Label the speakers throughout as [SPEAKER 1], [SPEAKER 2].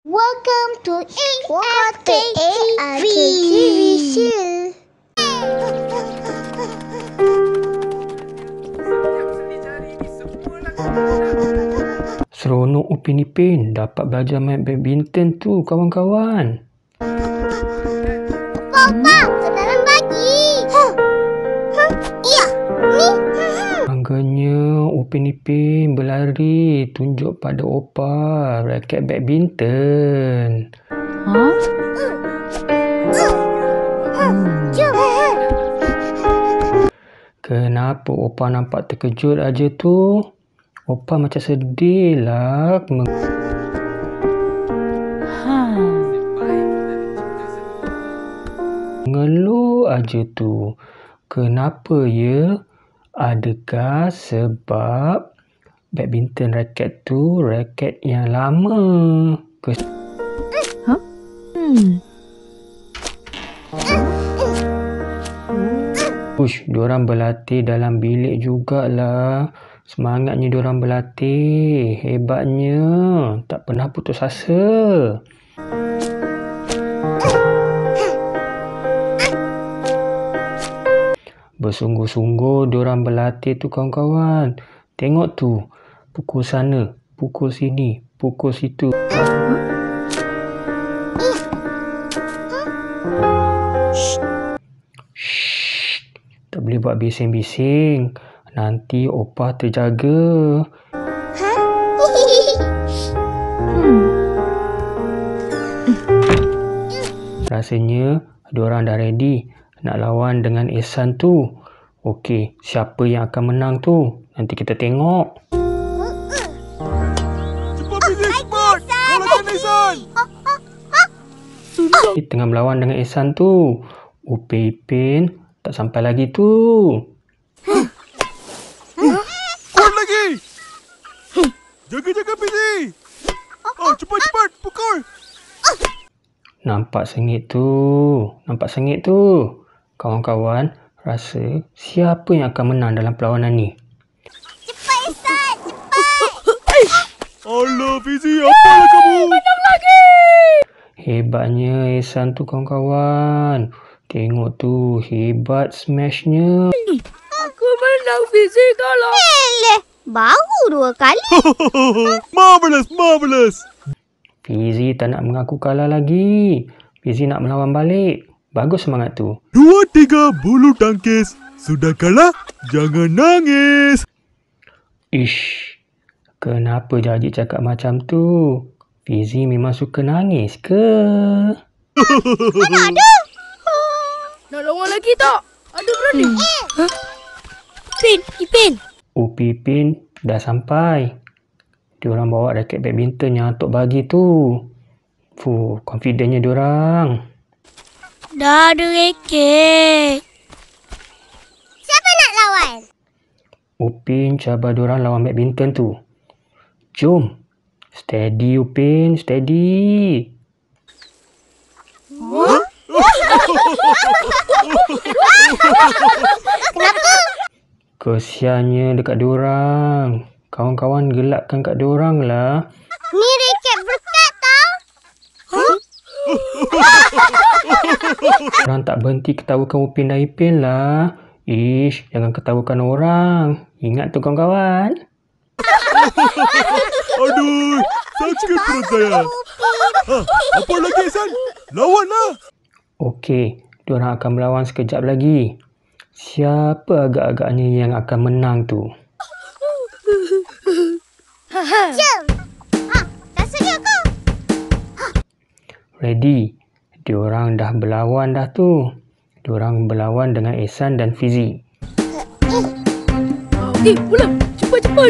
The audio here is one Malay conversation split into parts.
[SPEAKER 1] Welcome to ARK TV Show.
[SPEAKER 2] Seronok Upin Ipin dapat belajar main badminton tu kawan-kawan.
[SPEAKER 1] Papa, sekarang pagi. Ya, ni.
[SPEAKER 2] Bangganya Upin Ipin berlari tunjuk pada Opa raket badminton.
[SPEAKER 1] Jom.
[SPEAKER 2] Kenapa Opa nampak terkejut aja tu? Opa macam sedih lah. Mengeluh aja tu. Kenapa ya? Adakah sebab badminton raket tu raket yang lama? Ush, diorang berlatih dalam bilik jugalah. Semangatnya diorang berlatih. Hebatnya. Tak pernah putus asa. Bersungguh-sungguh diorang berlatih tu kawan-kawan. Tengok tu. Pukul sana, pukul sini, pukul situ. Shh. Tak boleh buat bising-bising. Nanti Opa terjaga. Rasanya diorang dah ready nak lawan dengan Ehsan tu. Okey, siapa yang akan menang tu? Nanti kita tengok.
[SPEAKER 3] Cepat Fizi, cepat! Kalahkan Ehsan!
[SPEAKER 2] Tengah melawan dengan Ehsan tu. Upin Ipin tak sampai lagi tu.
[SPEAKER 3] Kuat lagi! Jaga-jaga Fizi! Cepat-cepat, pukul!
[SPEAKER 2] Nampak sengit tu. Nampak sengit tu. Kawan-kawan, rasa siapa yang akan menang dalam perlawanan ni?
[SPEAKER 1] Cepat, Ehsan. Cepat.
[SPEAKER 3] Alah Fizi, apalah kamu?
[SPEAKER 1] Menang lagi.
[SPEAKER 2] Hebatnya Ehsan tu kawan-kawan. Tengok tu, hebat smashnya.
[SPEAKER 1] Aku menang Fizi kalah. Baru 2 kali.
[SPEAKER 3] Marvelous, marvelous!
[SPEAKER 2] Fizi tak nak mengaku kalah lagi. Fizi nak melawan balik. Bagus semangat tu.
[SPEAKER 3] 2, 3 bulu tangkis. Sudah kalah? Jangan nangis.
[SPEAKER 2] Ish, kenapa jadi cakap macam tu? Fizi memang suka nangis ke?
[SPEAKER 1] Mana ada?
[SPEAKER 4] Nak lawan lagi tak? Ada berani? Ipin.
[SPEAKER 2] Upin Ipin dah sampai. Diorang bawa raket badminton yang Atok bagi tu. Confidentnya diorang.
[SPEAKER 4] Dah ada raket.
[SPEAKER 1] Siapa nak lawan?
[SPEAKER 2] Upin cabar diorang lawan badminton tu. Jom. Steady Upin, steady.
[SPEAKER 1] Kenapa?
[SPEAKER 2] Kesiannya dekat diorang. Kawan-kawan gelakkan kat diorang lah.
[SPEAKER 1] Ni raket berkat tau.
[SPEAKER 2] Orang tak berhenti ketawakan Upin dan Ipin lah. Ish, jangan ketawakan orang. Ingat tu kawan-kawan.
[SPEAKER 3] Aduh, sakit perut saya. Apa lagi Ehsan? Lawanlah!
[SPEAKER 2] Okey, diorang akan melawan sekejap lagi. Siapa agak-agaknya yang akan menang tu?
[SPEAKER 1] Jom. Dah sedia kau?
[SPEAKER 2] Ready? Diorang dah berlawan dah tu. Diorang berlawan dengan Ehsan dan Fizi.
[SPEAKER 4] Okey, mula. Cepat.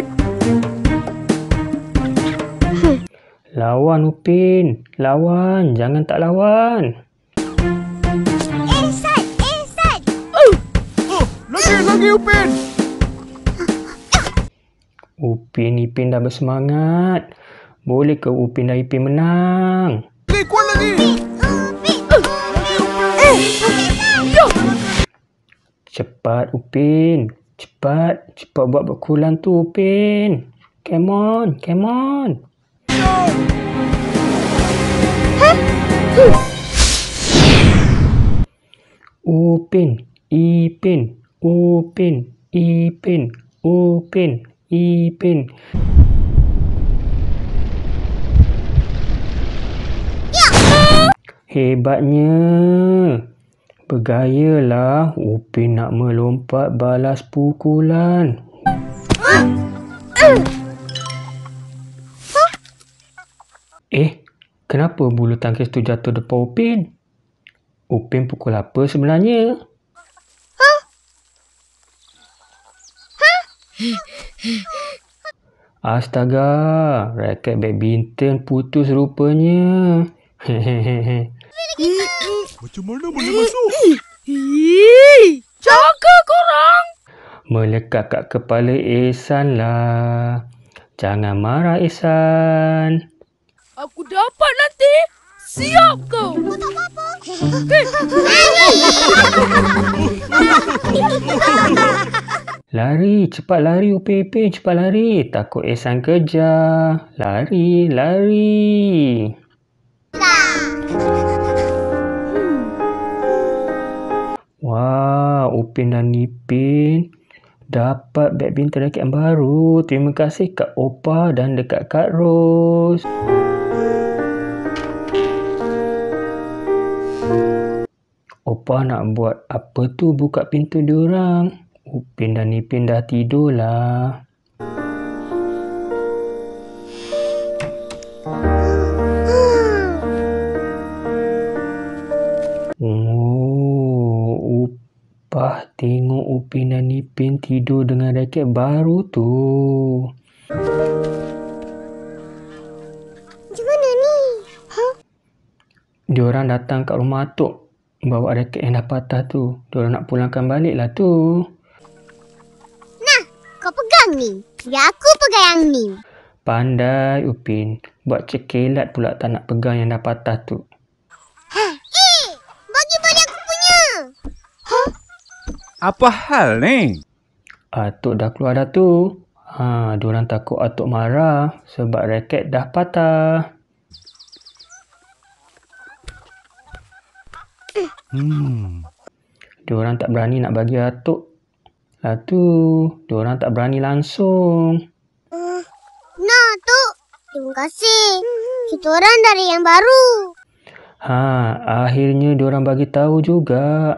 [SPEAKER 2] Lawan Upin. Lawan. Jangan tak lawan.
[SPEAKER 1] Ehsan.
[SPEAKER 3] Lagi Upin!
[SPEAKER 2] Upin Ipin dah bersemangat. Boleh ke Upin dan Ipin menang?
[SPEAKER 3] Kuat lagi!
[SPEAKER 2] Cepat Upin. Cepat buat pukulan tu Upin. Come on. Upin, Ipin, Upin, Ipin, Upin, Ipin. Hebatnya. Bergayalah Upin nak melompat balas pukulan. Kenapa bulu tangkis tu jatuh depan Upin? Upin pukul apa sebenarnya? Astaga, raket badminton putus rupanya. Hehehe.
[SPEAKER 3] Macam mana boleh masuk?
[SPEAKER 4] Jaga korang.
[SPEAKER 2] Melekat kat kepala Ehsan lah. Jangan marah Ehsan.
[SPEAKER 4] Aku dapat nanti. Siap kau.
[SPEAKER 2] Lari, cepat lari Upin Ipin, cepat lari. Takut Ehsan kejar. Lari, lari. Wah, Upin dan Ipin dapat badminton raket yang baru. Terima kasih Kak Opa dan dekat Kak Ros. Opa nak buat apa tu buka pintu diorang? Upin dan Ipin dah tidur lah. Opah tengok Upin dan Ipin tidur dengan raket baru tu.
[SPEAKER 1] Macam mana ni?
[SPEAKER 2] Diorang datang kat rumah atuk bawa raket yang dah patah tu. Diorang nak pulangkan balik lah tu.
[SPEAKER 1] Nah, kau pegang ni. Biar aku pegang yang ni.
[SPEAKER 2] Pandai Upin. Buat cekelat pula tak nak pegang yang dah patah tu.
[SPEAKER 1] Bagi balik aku punya.
[SPEAKER 5] Apa hal ni?
[SPEAKER 2] Atuk dah keluar dah tu. Diorang takut atuk marah sebab raket dah patah. Diorang tak berani nak bagi atuk. Lah tu, diorang tak berani langsung.
[SPEAKER 1] Nah, Tok. Terima kasih. Kita orang dari yang baru.
[SPEAKER 2] Akhirnya diorang bagi tahu juga.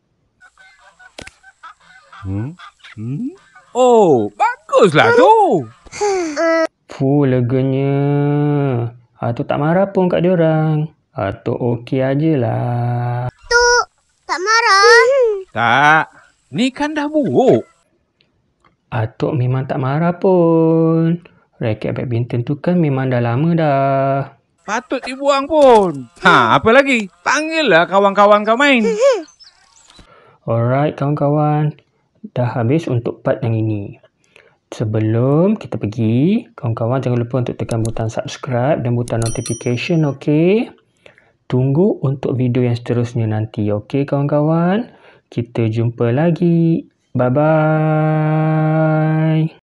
[SPEAKER 5] Oh, baguslah tu.
[SPEAKER 2] Leganya. Atuk tak marah pun kat diorang. Atuk okey ajalah.
[SPEAKER 1] Tok, tak marah.
[SPEAKER 5] Tak, ni kan dah buruk.
[SPEAKER 2] Atuk memang tak marah pun. Raket badminton tu kan memang dah lama dah.
[SPEAKER 5] Patut dibuang pun. Apa lagi? Panggillah kawan-kawan kau main.
[SPEAKER 2] Alright kawan-kawan. Dah habis untuk part yang ini. Sebelum kita pergi, kawan-kawan jangan lupa untuk tekan butang subscribe dan butang notification, okey? Tunggu untuk video yang seterusnya nanti, okey kawan-kawan? Kita jumpa lagi. Bye-bye.